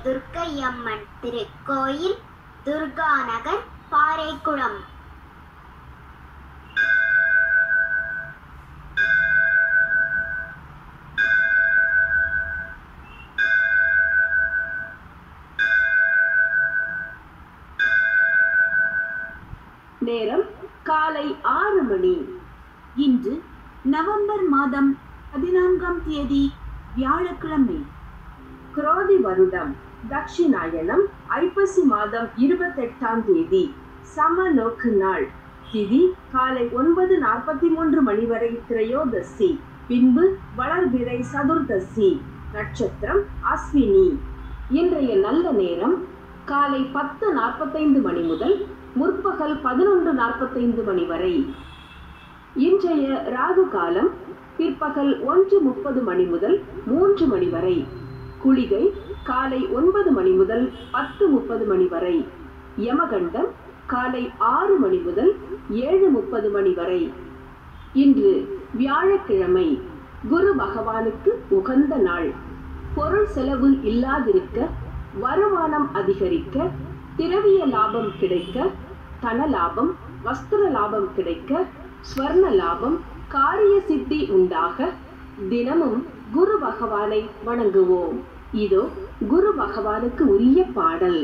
துர்க்கையம்மன் திருக்கோயில், துர்காநகர், பாறைக்குளம். நேரம் காலை 6 மணி. இன்று நவம்பர் மாதம் 14ஆம் தேதி வியாழக்கிழமை. குரோதி வருடம் தட்சிணாயனம் ஐப்பசி மாதம் 28ஆம் தேதி சமநோக்கு நாள். திதி காலை 9:43 மணி வரை திரையோதசி, பின்பு வளர்பிறை சதுர்தசி. நட்சத்திரம் அஸ்வினி. இன்றைய நல்ல நேரம் காலை 10:45 மணி முதல் முற்பகல் 11:45 மணி வரை. இன்றைய ராகு காலம் பிற்பகல் 1:30 மணி முதல் 3 மணி வரை. குளிகை காலை 9 மணி முதல் 10:30 மணி வரை. யமகண்டம் காலை 6 மணி முதல் 7:30 மணி வரை. இன்று வியாழக்கிழமை, குரு பகவானுக்கு உகந்த நாள். பொருள் செலவு இல்லாதிருக்க, வருமானம் அதிகரிக்க, திரவிய லாபம் கிடைக்க, தன லாபம், வஸ்திர லாபம் கிடைக்க, ஸ்வர்ண லாபம், காரிய சித்தி உண்டாக தினமும் குரு பகவானை வணங்குவோம். இதோ குரு பகவானுக்கு உரிய பாடல்.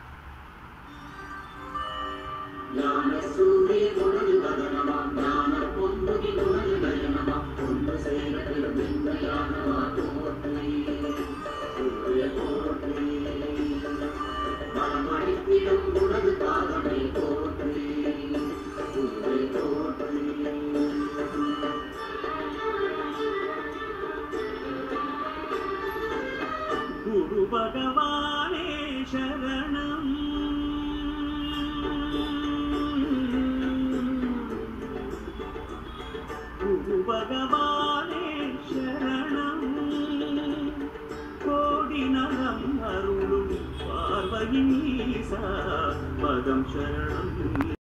குரு பகவானே சரணம், குரு பகவானே சரணம், கோடி நலம் அருளும் பார்வையின் ஈசா பதம் சரணம்.